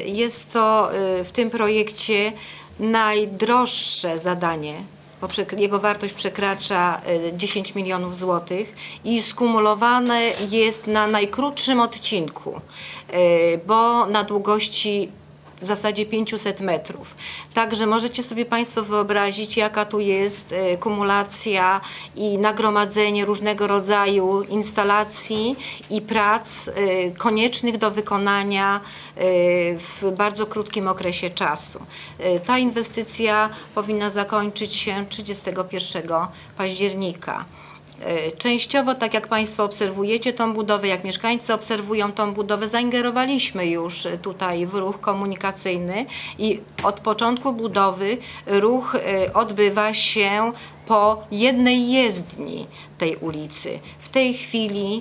Jest to w tym projekcie najdroższe zadanie, bo jego wartość przekracza 10 milionów złotych i skumulowane jest na najkrótszym odcinku, bo na długości w zasadzie 500 metrów. Także możecie sobie Państwo wyobrazić, jaka tu jest kumulacja i nagromadzenie różnego rodzaju instalacji i prac koniecznych do wykonania w bardzo krótkim okresie czasu. Ta inwestycja powinna zakończyć się 31 października. Częściowo, tak jak Państwo obserwujecie tą budowę, jak mieszkańcy obserwują tą budowę, zaingerowaliśmy już tutaj w ruch komunikacyjny i od początku budowy ruch odbywa się po jednej jezdni tej ulicy. W tej chwili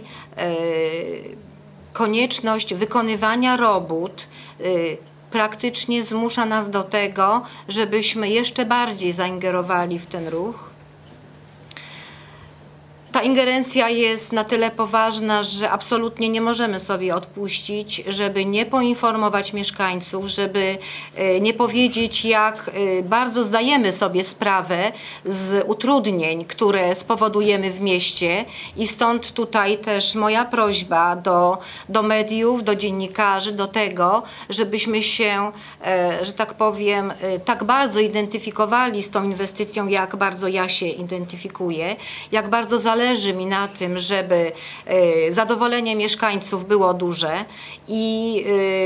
konieczność wykonywania robót praktycznie zmusza nas do tego, żebyśmy jeszcze bardziej zaingerowali w ten ruch. Ta ingerencja jest na tyle poważna, że absolutnie nie możemy sobie odpuścić, żeby nie poinformować mieszkańców, żeby nie powiedzieć, jak bardzo zdajemy sobie sprawę z utrudnień, które spowodujemy w mieście, i stąd tutaj też moja prośba do mediów, do dziennikarzy, do tego, żebyśmy się, że tak powiem, tak bardzo identyfikowali z tą inwestycją, jak bardzo ja się identyfikuję, jak bardzo zależy mi na tym, żeby zadowolenie mieszkańców było duże i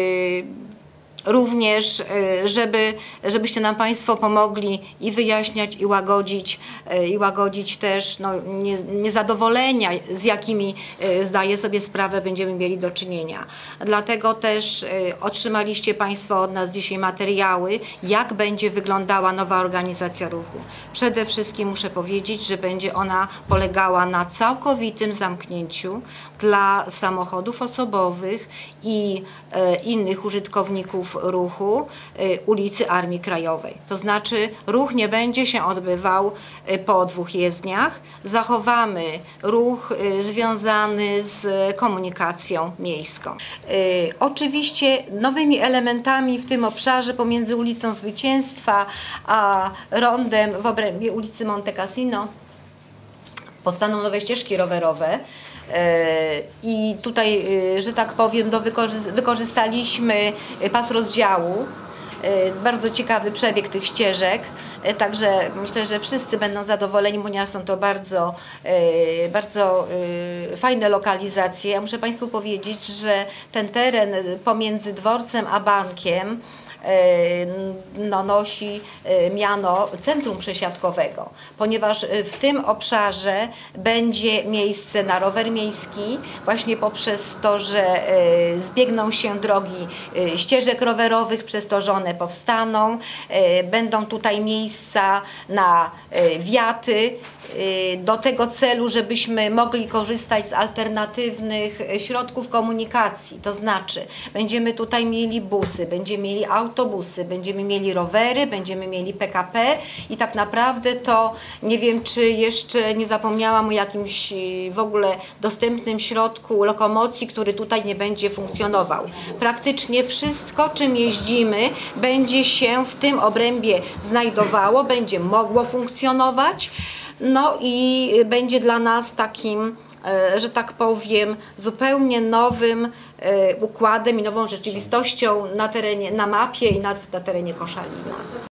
również, żebyście nam Państwo pomogli i wyjaśniać, i łagodzić też niezadowolenia, z jakimi zdaję sobie sprawę będziemy mieli do czynienia. Dlatego też otrzymaliście Państwo od nas dzisiaj materiały, jak będzie wyglądała nowa organizacja ruchu. Przede wszystkim muszę powiedzieć, że będzie ona polegała na całkowitym zamknięciu dla samochodów osobowych i innych użytkowników ruchu ulicy Armii Krajowej. To znaczy ruch nie będzie się odbywał po dwóch jezdniach. Zachowamy ruch związany z komunikacją miejską. Oczywiście nowymi elementami w tym obszarze pomiędzy ulicą Zwycięstwa a rondem w obrębie ulicy Monte Cassino powstaną nowe ścieżki rowerowe. I tutaj, że tak powiem, wykorzystaliśmy pas rozdziału. Bardzo ciekawy przebieg tych ścieżek, także myślę, że wszyscy będą zadowoleni, ponieważ są to bardzo fajne lokalizacje. Ja muszę Państwu powiedzieć, że ten teren pomiędzy dworcem a bankiem nosi miano centrum przesiadkowego, ponieważ w tym obszarze będzie miejsce na rower miejski, właśnie poprzez to, że zbiegną się drogi ścieżek rowerowych, przez to, że one powstaną. Będą tutaj miejsca na wiaty, do tego celu, żebyśmy mogli korzystać z alternatywnych środków komunikacji. To znaczy, będziemy tutaj mieli busy, będziemy mieli autobusy, będziemy mieli rowery, będziemy mieli PKP i tak naprawdę to nie wiem, czy jeszcze nie zapomniałam o jakimś w ogóle dostępnym środku lokomocji, który tutaj nie będzie funkcjonował. Praktycznie wszystko, czym jeździmy, będzie się w tym obrębie znajdowało, będzie mogło funkcjonować. No i będzie dla nas takim, że tak powiem, zupełnie nowym układem i nową rzeczywistością na mapie i na terenie Koszalina.